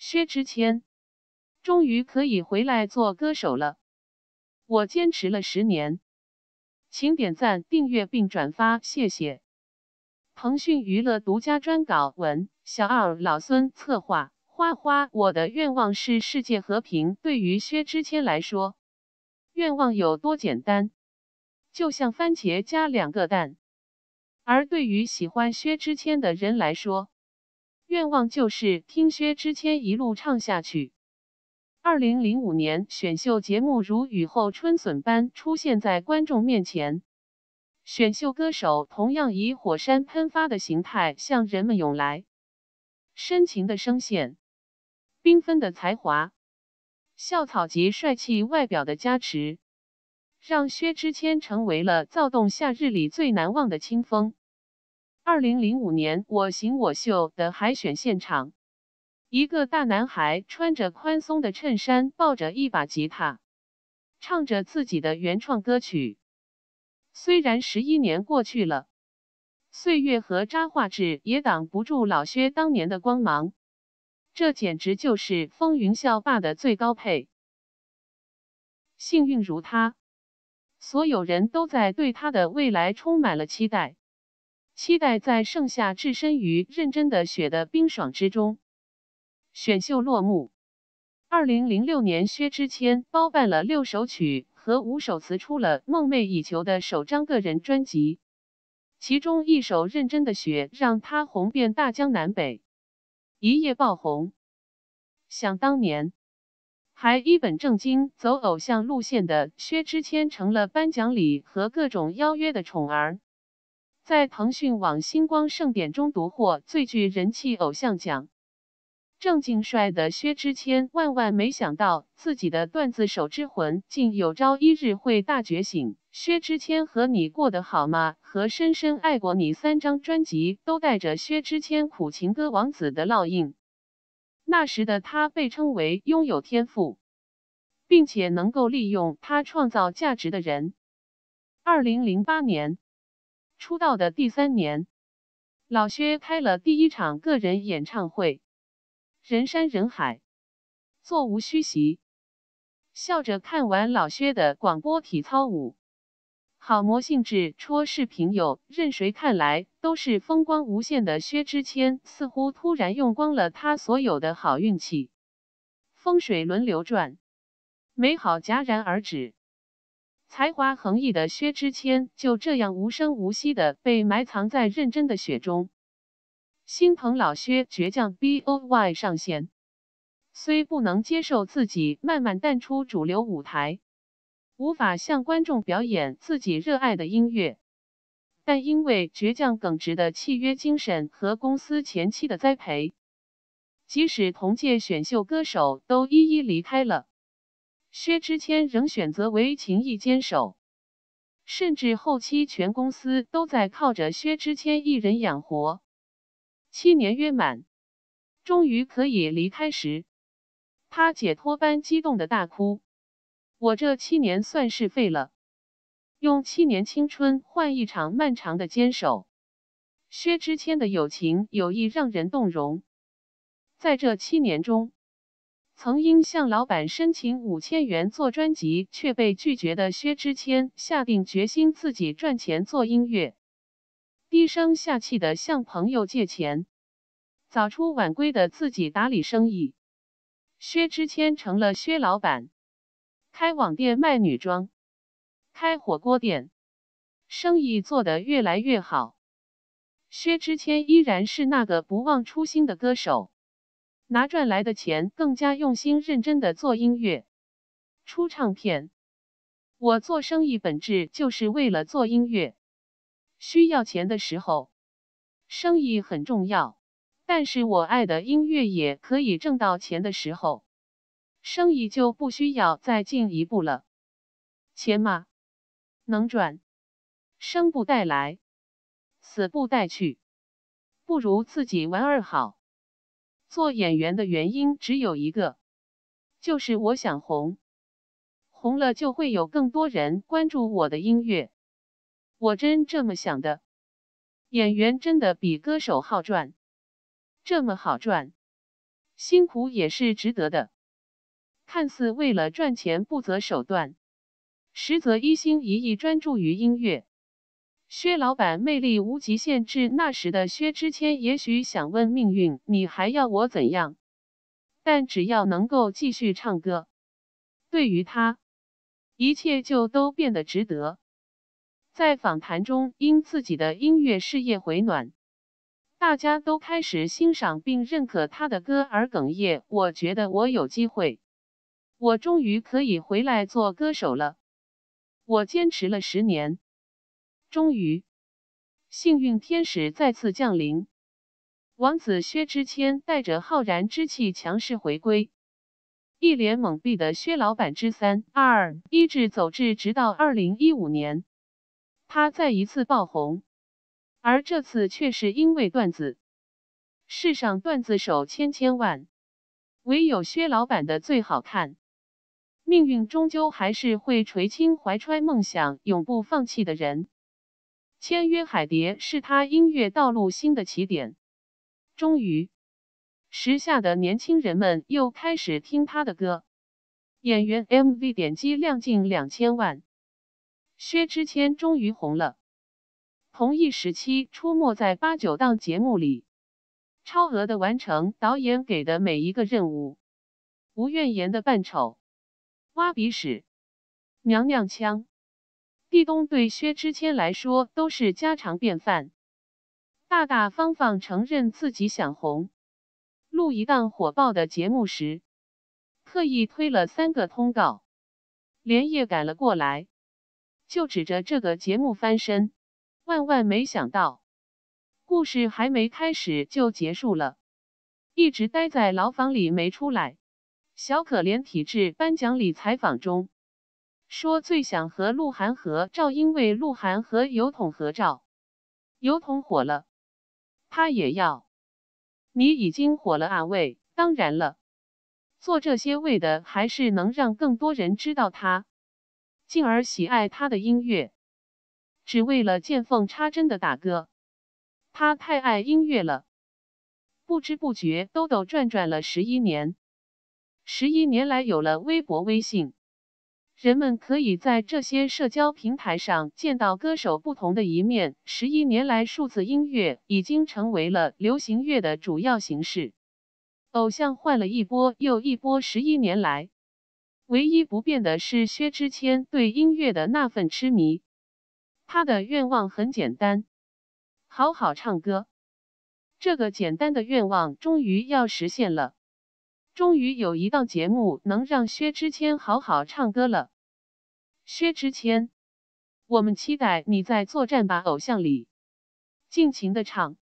薛之谦终于可以回来做歌手了。我坚持了10年，请点赞、订阅并转发，谢谢。腾讯娱乐独家专稿文，小二老孙策划。花花，我的愿望是世界和平。对于薛之谦来说，愿望有多简单，就像番茄加2个蛋。而对于喜欢薛之谦的人来说，愿望就是听薛之谦一路唱下去。2005年，选秀节目如雨后春笋般出现在观众面前，选秀歌手同样以火山喷发的形态向人们涌来，深情的声线，缤纷的才华，校草级帅气外表的加持，让薛之谦成为了躁动夏日里最难忘的清风。2005年我行我秀的海选现场，一个大男孩穿着宽松的衬衫，抱着一把吉他，唱着自己的原创歌曲。虽然11年过去了，岁月和渣画质也挡不住老薛当年的光芒，这简直就是风云校霸的最高配。幸运如他，所有人都在对他的未来充满了期待，期待在盛夏置身于认真的雪的冰爽之中。选秀落幕，2006年薛之谦包办了6首曲和5首词，出了梦寐以求的首张个人专辑，其中一首《认真的雪》让他红遍大江南北，一夜爆红。想当年，还一本正经走偶像路线的薛之谦成了颁奖礼和各种邀约的宠儿，在腾讯网星光盛典中夺获最具人气偶像奖。正经帅的薛之谦万万没想到，自己的段子手之魂竟有朝一日会大觉醒。薛之谦和你过得好吗和深深爱过你3张专辑都带着薛之谦苦情歌王子的烙印。那时的他被称为拥有天赋，并且能够利用他创造价值的人。2008年，出道的第3年，老薛开了第1场个人演唱会。人山人海，座无虚席，笑着看完老薛的广播体操舞。好魔性质戳视频友，任谁看来都是风光无限的薛之谦，似乎突然用光了他所有的好运气。风水轮流转，美好戛然而止。才华横溢的薛之谦就这样无声无息地被埋藏在认真的雪中。心疼老薛倔强 BOY 上线，虽不能接受自己慢慢淡出主流舞台，无法向观众表演自己热爱的音乐，但因为倔强耿直的契约精神和公司前期的栽培，即使同届选秀歌手都一一离开了，薛之谦仍选择为情谊坚守，甚至后期全公司都在靠着薛之谦一人养活。7年约满，终于可以离开时，他解脱般激动的大哭：“我这7年算是废了，用7年青春换一场漫长的坚守。”薛之谦的友情有意让人动容。在这7年中，曾因向老板申请5000元做专辑却被拒绝的薛之谦，下定决心自己赚钱做音乐。低声下气的向朋友借钱，早出晚归的自己打理生意。薛之谦成了薛老板，开网店卖女装，开火锅店，生意做得越来越好。薛之谦依然是那个不忘初心的歌手，拿赚来的钱更加用心认真的做音乐、出唱片。我做生意本质就是为了做音乐。需要钱的时候，生意很重要，但是我爱的音乐也可以挣到钱的时候，生意就不需要再进一步了。钱嘛，能赚，生不带来，死不带去，不如自己玩儿好。做演员的原因只有一个，就是我想红，红了就会有更多人关注我的音乐。我真这么想的。演员真的比歌手好赚，这么好赚， 辛苦也是值得的。看似为了赚钱不择手段，实则一心一意专注于音乐。薛老板魅力无极限，至那时的薛之谦也许想问命运，你还要我怎样？但只要能够继续唱歌，对于他，一切就都变得值得。在访谈中，因自己的音乐事业回暖，大家都开始欣赏并认可他的歌而哽咽。我觉得我有机会，我终于可以回来做歌手了。我坚持了10年，终于，幸运天使再次降临。王子薛之谦带着浩然之气强势回归，一脸懵逼的薛老板之3、2、1至走至，直到2015年，他再一次爆红，而这次却是因为段子。世上段子手千万，唯有薛老板的最好看。命运终究还是会垂青怀揣梦想永不放弃的人。签约海蝶是他音乐道路新的起点。终于，时下的年轻人们又开始听他的歌。演员 MV 点击量近2000万，薛之谦终于红了。同一时期出没在8、9档节目里，超额的完成导演给的每一个任务，无怨言的扮丑。挖鼻屎、娘娘腔、地咚对薛之谦来说都是家常便饭。大大方方承认自己想红，录一档火爆的节目时，特意推了3个通告，连夜赶了过来，就指着这个节目翻身。万万没想到，故事还没开始就结束了，一直待在牢房里没出来。小可怜体质颁奖礼采访中说，最想和鹿晗合照，因为鹿晗和油桶合照，油桶火了，他也要。你已经火了啊喂，当然了，做这些为的还是能让更多人知道他，进而喜爱他的音乐。只为了见缝插针的打歌，他太爱音乐了。不知不觉兜转了11年。11年来有了微博、微信，人们可以在这些社交平台上见到歌手不同的一面。11年来，数字音乐已经成为了流行乐的主要形式。偶像换了一波又一波，11年来，唯一不变的是薛之谦对音乐的那份痴迷。他的愿望很简单，好好唱歌。这个简单的愿望终于要实现了。终于有一档节目能让薛之谦好好唱歌了。薛之谦，我们期待你在作战吧偶像里尽情的唱。